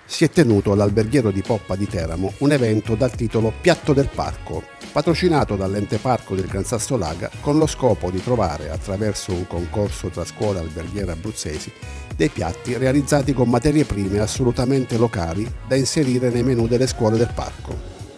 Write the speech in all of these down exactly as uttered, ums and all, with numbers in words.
Si è tenuto all'Alberghiero di Poppa di Teramo un evento dal titolo Piatto del Parco, patrocinato dall'Ente Parco del Gran Sasso Laga con lo scopo di trovare, attraverso un concorso tra scuole alberghiere abruzzesi, dei piatti realizzati con materie prime assolutamente locali da inserire nei menù delle scuole del parco.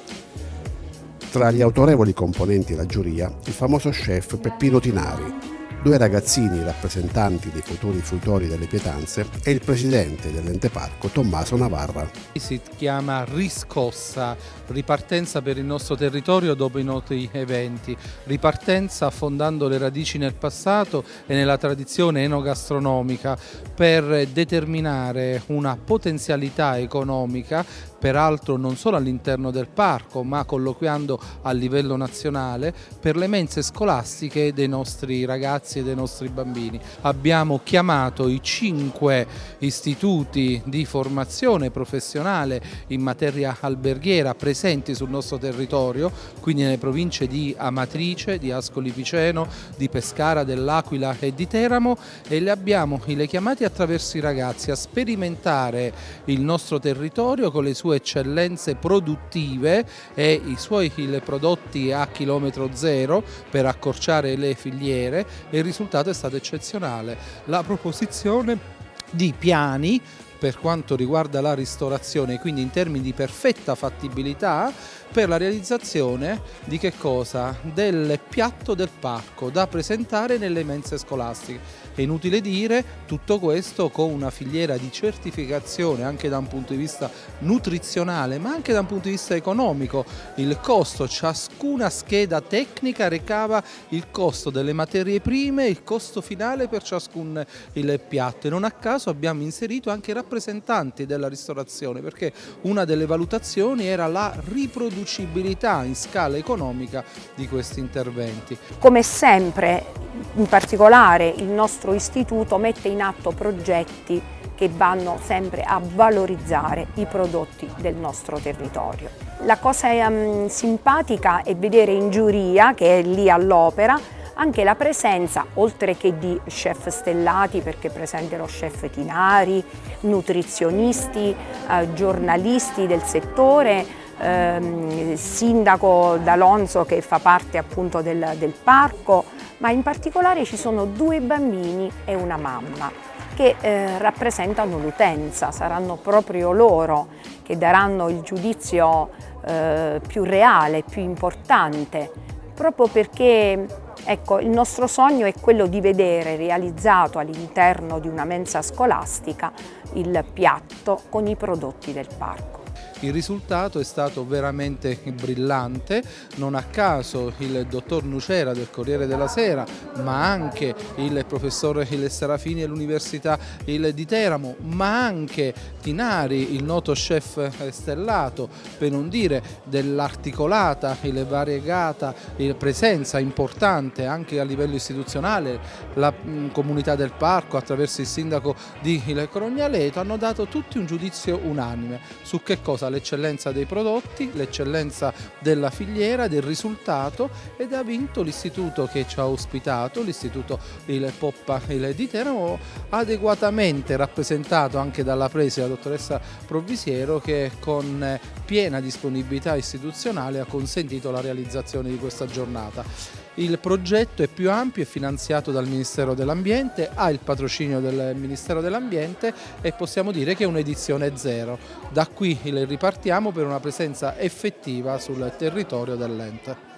Tra gli autorevoli componenti della giuria, il famoso chef Peppino Tinari, due ragazzini rappresentanti dei futuri fruitori delle pietanze e il presidente dell'Ente Parco Tommaso Navarra. Si chiama Riscossa, ripartenza per il nostro territorio dopo i noti eventi, ripartenza affondando le radici nel passato e nella tradizione enogastronomica per determinare una potenzialità economica, peraltro non solo all'interno del parco ma colloquiando a livello nazionale, per le mense scolastiche dei nostri ragazzi e dei nostri bambini. Abbiamo chiamato i cinque istituti di formazione professionale in materia alberghiera presenti sul nostro territorio, quindi nelle province di Amatrice, di Ascoli Piceno, di Pescara, dell'Aquila e di Teramo, e li abbiamo li chiamati attraverso i ragazzi a sperimentare il nostro territorio con le sue eccellenze produttive e i suoi i prodotti a chilometro zero per accorciare le filiere, e il risultato è stato eccezionale. La proposizione di piani per quanto riguarda la ristorazione, quindi in termini di perfetta fattibilità, per la realizzazione di che cosa? Del piatto del parco da presentare nelle mense scolastiche. È inutile dire, tutto questo con una filiera di certificazione anche da un punto di vista nutrizionale ma anche da un punto di vista economico. Il costo, ciascuna scheda tecnica recava il costo delle materie prime, il costo finale per ciascun il piatto, e non a caso abbiamo inserito anche rappresentanti della ristorazione, perché una delle valutazioni era la riproducibilità in scala economica di questi interventi. Come sempre, in particolare il nostro istituto mette in atto progetti che vanno sempre a valorizzare i prodotti del nostro territorio. La cosa um, simpatica è vedere in giuria, che è lì all'opera, anche la presenza, oltre che di chef stellati, perché è presente lo chef Tinari, nutrizionisti, eh, giornalisti del settore, ehm, sindaco D'Alonso che fa parte appunto del, del parco, ma in particolare ci sono due bambini e una mamma che eh, rappresentano l'utenza. Saranno proprio loro che daranno il giudizio eh, più reale, più importante, proprio perché ecco, il nostro sogno è quello di vedere realizzato all'interno di una mensa scolastica il piatto con i prodotti del parco. Il risultato è stato veramente brillante, non a caso il dottor Nucera del Corriere della Sera, ma anche il professor Serafini dell'Università di Teramo, ma anche Tinari, il noto chef stellato, per non dire dell'articolata, il variegata il presenza importante anche a livello istituzionale, la comunità del parco attraverso il sindaco di Crognaleto, hanno dato tutti un giudizio unanime su che cosa? L'eccellenza dei prodotti, l'eccellenza della filiera, del risultato, ed ha vinto l'istituto che ci ha ospitato, l'istituto il Poppa il di Teramo, adeguatamente rappresentato anche dalla preside, la dottoressa Provvisiero, che con piena disponibilità istituzionale ha consentito la realizzazione di questa giornata. Il progetto è più ampio, è finanziato dal Ministero dell'Ambiente, ha il patrocinio del Ministero dell'Ambiente e possiamo dire che è un'edizione zero. Da qui ripartiamo per una presenza effettiva sul territorio dell'ente.